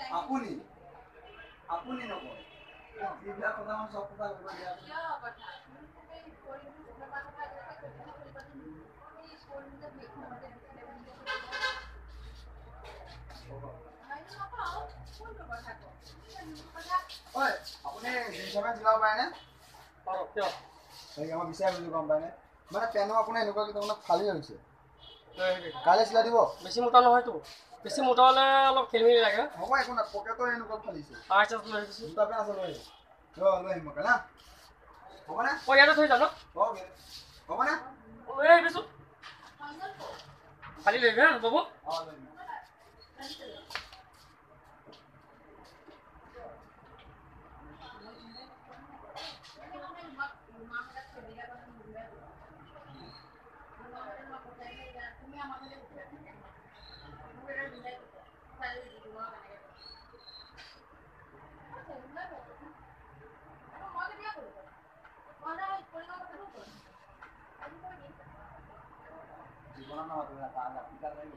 আপুনি আপুনি নকয় যিবিলাক কথা মানে চব কথা কৰিব দিয়া হয় আপুনি জিনছৰ চিলাব পাৰেনে পাৰোঁ কিয় মই বিচাৰি বুজি গম পায়নে মানে পেনো আপোনাৰ এনেকুৱা তাৰমানে ফালি হৈছে কাইলৈ চিলাই দিব বেছি মোটা নহয়তো বেছি মোটা হ'লে অলপ খেলিমেলি লাগে হ'ব একো নাই পকেটৰ এনেকুৱা ফালিছে লৈ আহিছোঁ দুটা পেন আছে লৈ আহিম মই না হ'বনে মই ইয়াতে থৈ যাম ন হ'বনে লৈ আহিবিচোন খালি লৈ আহিবি হা বাবু অঁ লৈ আহিম জীৱনৰ নহয় তুমি তাৰ ৰাতিকা লাগিব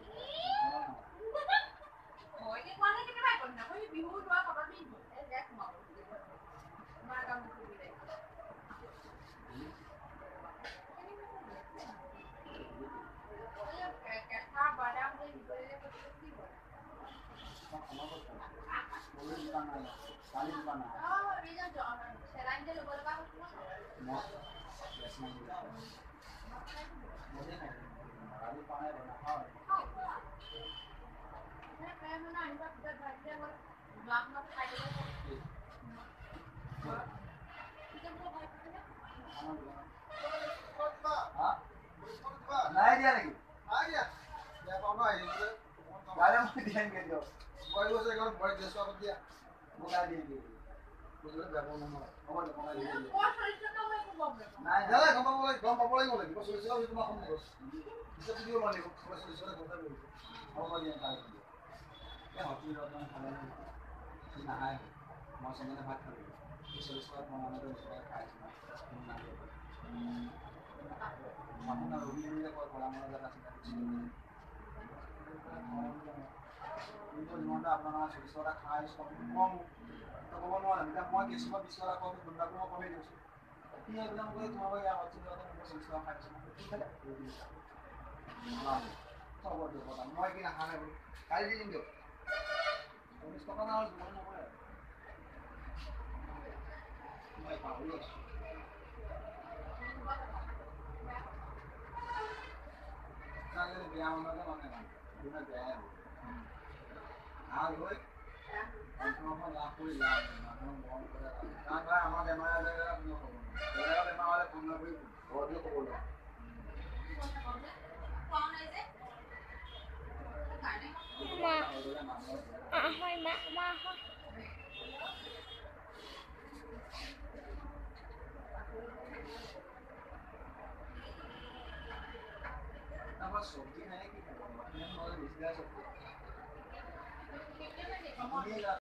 নাই দিয়া নেকি নাই দিয়া দিয়া পাওঁ ন আহিলে গাড়ী মই দিয়াই নিদিয়ে দিয়ক মই কৈছোঁ এখন মই ড্ৰেছ পাব দিয়া মই গাড়ী দিম দিম বুজিলে বেয়া পাব নহয় হ'ব দিয়ক মই দিম নাই নাই গম পাব লাগিব কিবা চলিছে তোমাক কম দিব পিছত দিব লাগিব কিবা চলিছে কথা বলিব হ'ব মই দিম গাড়ী দিম এই হোটেলত অকণমান খালে নাহাই মই চেনেলে ভাত খালোঁ 40 টকা বনাওঁতে খাইছোঁ আপোনাৰ ৰবি কয় কৰা মোৰ জেগা আছে কিন্তু যিমানটা আপোনাৰ 40 টকা খাই কম ক'ব নোৱাৰিম এতিয়া মই কিছুমান 20 টকা কম দুটাকো মই কমেই দিছোঁ কি একদম কৰি তোমাক ইয়াৰ হোটেলত মই 40 টকা খাইছোঁ হ'ব দিয়ক মই কি নাখা নাই বোলো কালি দি দিম দিয়ক 40 টকা না জীৱন নকৰে মই পাহৰি আছোঁ বেয়া মানুহে মানে যোনে বেয়াই ভাল হৈ লাভ কৰি লাভ মানুহক মৰম কৰে কাৰণ ভাই আমাৰ বেমাৰ আজাৰ বেমাৰ হ'লে ফোন নকৰি ঘৰতে ক'ব লাগে চব্জি নাই কি খাব বেছি চব্জি